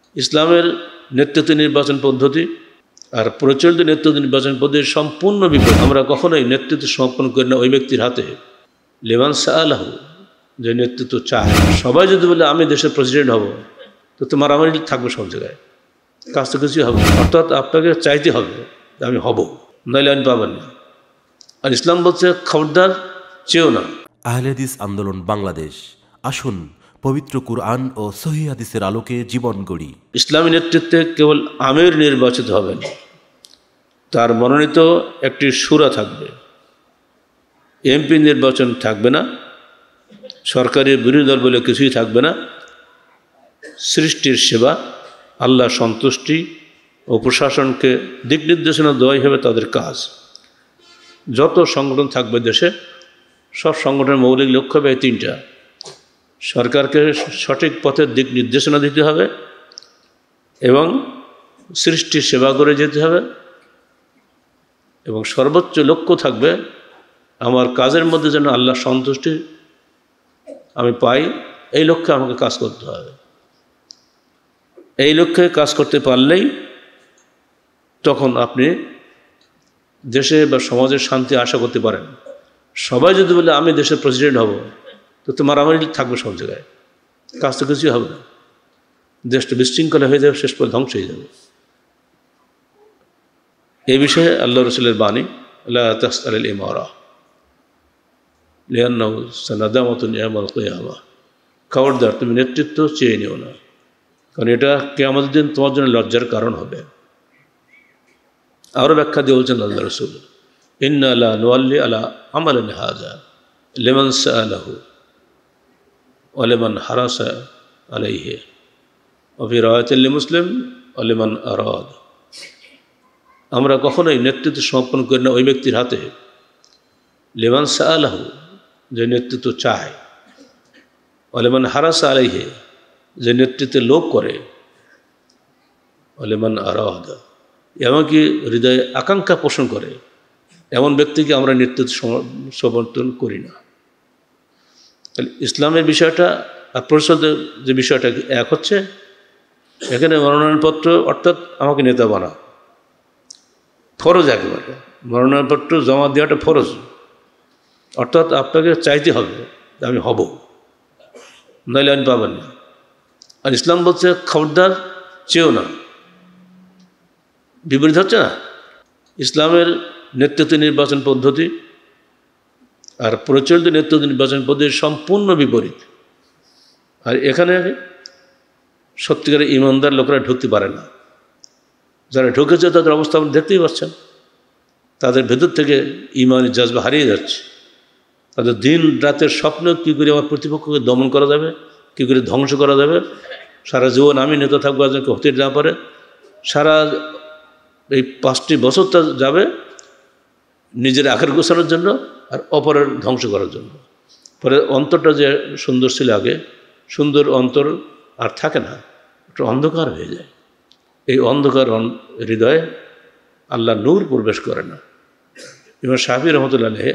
ইসলামের নেতৃত্ব নির্বাচন পদ্ধতি আর প্রচলিত নেতৃত্ব নির্বাচন পদ্ধতির সম্পূর্ণ বিপরীত। আমরা কখনোই নেতৃত্ব সমর্পণ করি না ওই ব্যক্তির হাতে। লিমান সাআলাহু, যে নেতৃত্ব চায়। সবাই যদি বলে আমি দেশের প্রেসিডেন্ট হব, তো মারামারি থাকবে সব জায়গায়, কাজ তো কিছুই হবে না। অর্থাৎ আপনাকে চাইতে হবে যে আমি হব, নাইলে আমি পাবেন না। আর ইসলাম বলছে খবরদার চেয়েও না। আহলে হাদিস আন্দোলন বাংলাদেশ, আসুন পবিত্র কুরআন ও সহিহ হাদিসের আলোকে জীবন গড়ি। ইসলামী নেতৃত্বে কেবল আমির নির্বাচিত হবেন, তার মনোনীত একটি শুরা থাকবে, এমপি নির্বাচন থাকবে না, সরকারি বিরোধী দল বলে কিছুই থাকবে না। সৃষ্টির সেবা, আল্লাহ সন্তুষ্টি ও প্রশাসনকে দিক নির্দেশনা দেওয়াই হবে তাদের কাজ। যত সংগঠন থাকবে দেশে, সব সংগঠনের মৌলিক লক্ষ্য হবে এই তিনটা: সরকারকে সঠিক পথের দিক নির্দেশনা দিতে হবে, এবং সৃষ্টির সেবা করে যেতে হবে, এবং সর্বোচ্চ লক্ষ্য থাকবে আমার কাজের মধ্যে যেন আল্লাহ সন্তুষ্টি আমি পাই, এই লক্ষ্যে আমাকে কাজ করতে হবে। এই লক্ষ্যে কাজ করতে পারলেই তখন আপনি দেশে বা সমাজের শান্তি আশা করতে পারেন। সবাই যদি বলে আমি দেশের প্রেসিডেন্ট হব, তো মারামারি থাকবে সব জায়গায়, কাজ তো কিছুই হবে না। দেশটা বিশৃঙ্খলা হয়ে যাবে, শেষ পরে ধ্বংস হয়ে যাবে। এই বিষয়ে আল্লাহ রসুলের বাণী, লা তাসআলিল ইমারা লিআন্নাহু সানাদামাতুন ইয়াউমাল কিয়ামাহ। খবরদার তুমি নেতৃত্ব চেয়ে নিও না, কারণ এটা কিয়ামতের দিন তোমার জন্য লজ্জার কারণ হবে। আরও ব্যাখ্যা দিয়ে বলছেন আল্লাহ রসুল, ইন্না লা নুওয়াল্লি আলা আমালিন হাযা লিমান সাআলাহু ওয়া লিমান হারাসা আলাইহি ওয়া ফি রাওয়ায়াতিল লিমুসলিম ওয়া লিমান আরাদ। আমরা কখনোই নেতৃত্ব সমর্পণ করি না ওই ব্যক্তির হাতে। লিমান সাআলাহু, যে নেতৃত্ব চায়, ওয়া লিমান হারাসা আলাইহি, যে নেতৃত্বে লোভ করে, ওয়া লিমান আরাদ, এমনকি হৃদয়ে আকাঙ্ক্ষা পোষণ করে, এমন ব্যক্তিকে আমরা নেতৃত্ব সমর্থন করি না। তাহলে ইসলামের বিষয়টা আর পরিষদের যে বিষয়টা এক হচ্ছে, এখানে মনোনয়নপত্র অর্থাৎ আমাকে নেতা বানা ফরজ, একেবারে মনোনয়নপত্র জমা দেওয়াটা ফরজ, অর্থাৎ আপনাকে চাইতে হবে যে আমি হব, নাইলে আমি পাবেন না। আর ইসলাম বলছে খবরদার চেয়েও না, বিপরীত হচ্ছে না। ইসলামের নেতৃত্ব নির্বাচন পদ্ধতি আর প্রচলিত নেতৃত্ব নির্বাচন পদ্ধতির সম্পূর্ণ বিপরীত। আর এখানে সত্যিকারের ইমানদার লোকেরা ঢুকতে পারে না। যারা ঢুকেছে তাদের অবস্থা আপনি দেখতেই পাচ্ছেন, তাদের ভেতর থেকে ইমানের জজবা হারিয়ে যাচ্ছে। তাদের দিন রাতের স্বপ্ন, কী করে আমার প্রতিপক্ষকে দমন করা যাবে, কী করে ধ্বংস করা যাবে। সারা জীবন আমি নেতা থাকবো, একজনকে হতে না পারে। সারা এই 5টি বছরটা যাবে নিজের আখের গোছানোর জন্য আর অপরের ধ্বংস করার জন্য। পরে অন্তরটা যে সুন্দর ছিল আগে, সুন্দর অন্তর আর থাকে না, একটু অন্ধকার হয়ে যায়। এই অন্ধকার হৃদয়ে আল্লাহ নূর প্রবেশ করে না। ইমাম শাফি রহমতুল্লাহ আলাইহি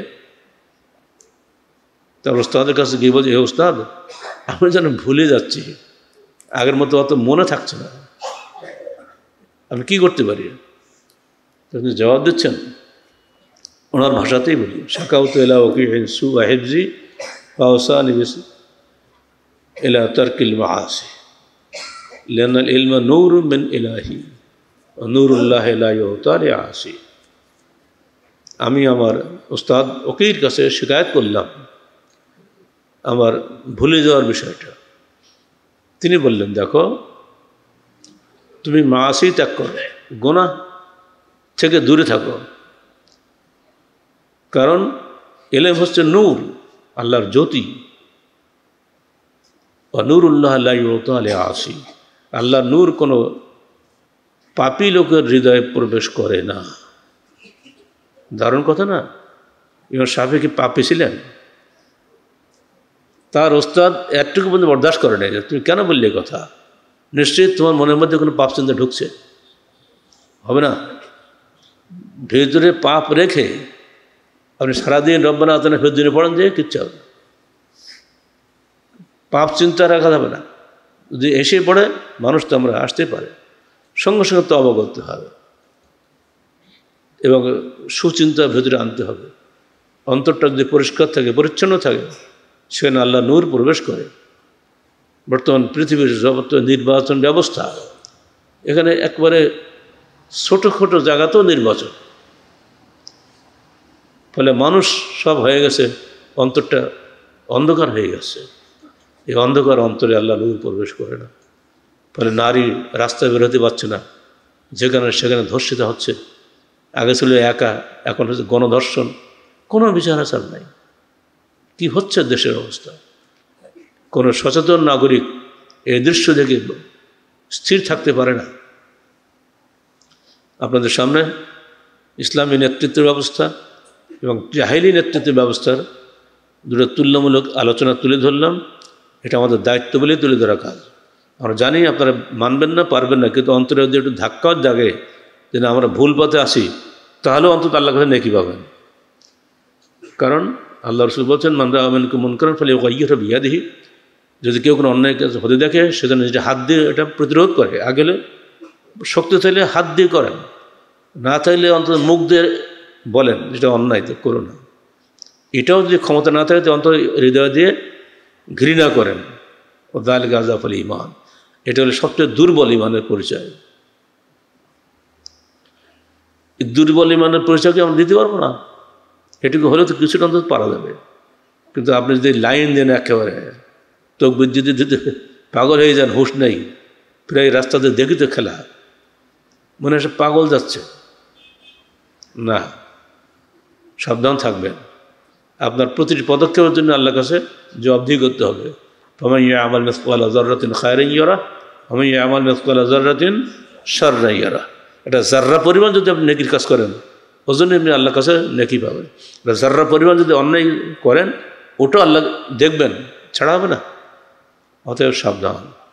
তার ওস্তাদের কাছে গিয়ে বলছে, হে ওস্তাদ, আমি যেন ভুলে যাচ্ছি, আগের মতো অত মনে থাকছে না, আমি কি করতে পারি? আপনি জবাব দিচ্ছেন ওনার ভাষাতেই বলি, শাকাউতু ইলা ওয়াকিইন সুআ হিফজি ওয়া আওসানি ইলা তারকিল মাআসি লিআন্নাল ইলমা নূরুম মিন ইলাহি ওয়া নূরুল্লাহি লা ইউতা লিআসি। আমি আমার ওস্তাদ ওকির কাছে শিকায়ত করলাম আমার ভুলে যাওয়ার বিষয়টা। তিনি বললেন, দেখো তুমি মাআসি ত্যাগ করো, গুনাহ থেকে দূরে থাকো, কারণ ইলম হচ্ছে নূর, আল্লাহর জ্যোতি। নূরুল্লাহ লা ইউতা লিআসি, আল্লাহর নূর কোনো পাপী লোকের হৃদয়ে প্রবেশ করে না। দারুণ কথা না? ইমাম শাফি কি পাপী ছিলেন? তার ওস্তাদ একটুকু পর্যন্ত বরদাস্ত করে নাই। তুমি কেন বললে কথা? নিশ্চয়ই তোমার মনের মধ্যে কোনো পাপ চিন্তা ঢুকছে, হবে না? ভেতরে পাপ রেখে আপনি সারাদিন রব্বানা আতিনা ফিদ দুনিয়া পড়েন, যে কিচ্ছু হবে না, পাপ চিন্তা রাখা যাবে না। যদি এসে পড়ে মানুষ তো আমরা আসতে পারে, সঙ্গে সঙ্গে তওবা করতে হবে এবং সুচিন্তার ভেতরে আনতে হবে। অন্তরটা যদি পরিষ্কার থাকে, পরিচ্ছন্ন থাকে, সেখানে আল্লাহ নূর প্রবেশ করে। বর্তমান পৃথিবীর নির্বাচন ব্যবস্থা, এখানে একবারে ছোটোখাটো জায়গাতেও নির্বাচন, ফলে মানুষ সব হয়ে গেছে, অন্তরটা অন্ধকার হয়ে গেছে। এই অন্ধকার অন্তরে আল্লাহ নূর প্রবেশ করে না, ফলে নারী রাস্তায় বেরোতে পারছে না, যেখানে সেখানে ধর্ষিত হচ্ছে। আগে ছিল একা, এখন হচ্ছে গণধর্ষণ, কোনো বিচার আচার নাই। কি হচ্ছে দেশের অবস্থা? কোনো সচেতন নাগরিক এই দৃশ্য দেখে স্থির থাকতে পারে না। আপনাদের সামনে ইসলামী নেতৃত্ব ব্যবস্থা এবং জাহেলি নেতৃত্ব ব্যবস্থার দুটো তুল্যমূলক আলোচনা তুলে ধরলাম। এটা আমাদের দায়িত্ব বলেই তুলে ধরা কাজ। আমরা জানি আপনারা মানবেন না, পারবেন না, কিন্তু অন্তরে যদি একটু ধাক্কাও জাগে যেন আমরা ভুল পথে আসি, তাহলেও অন্তত আল্লাহর কাছে নেকি পাবেন। কারণ আল্লাহ রসুল বলছেন, মানরা আমিনকে মন করেন ফলে ওয়াইয়ুহা বিয়াদিহি, যদি কেউ কোনো অন্যায় কাজ হতে দেখে সেজন্য নিজে হাত দিয়ে এটা প্রতিরোধ করে। আগেলে শক্তি চাইলে হাত দিয়ে করেন, না চাইলে অন্তত মুখ দিয়ে বলেন যেটা অন্যায়, তো করো না। এটাও যদি ক্ষমতা না থাকে তো অন্তত হৃদয় দিয়ে ঘৃণা করেন। ও যালিকা আযফুল ঈমান, এটা হলো সবচেয়ে দুর্বল ঈমানের পরিচয়। এই দুর্বল ঈমানের পরিচয়কে আমরা দিতে পারবো না। এটুকু হলেও তো কিছুটা অন্তত পারা যাবে। কিন্তু আপনি যদি লাইন দেন একেবারে তকবীর যদি দিতে পাগল হয়ে যান, হুঁশ নেই, প্রায় রাস্তাতে দেখি তো খেলা, মনে হয় পাগল যাচ্ছে না। সাবধান থাকবেন, আপনার প্রতিটি পদক্ষেপের জন্য আল্লাহর কাছে জবাবদিহি করতে হবে। ফামান ইয়ামাল মিসকালা যাররাতিন খায়রান ইয়ারা ওয়া মান ইয়ামাল মিসকালা যাররাতিন শাররান ইয়ারা। এটা যাররা পরিমাণ যদি আপনি নেকির কাজ করেন, ওই জন্য আপনি আল্লাহর কাছে নেকি পাবেন। এটা যাররা পরিমাণ যদি অন্যায় করেন, ওটাও আল্লাহ দেখবেন, ছাড়া হবে না। অতএব সাবধান।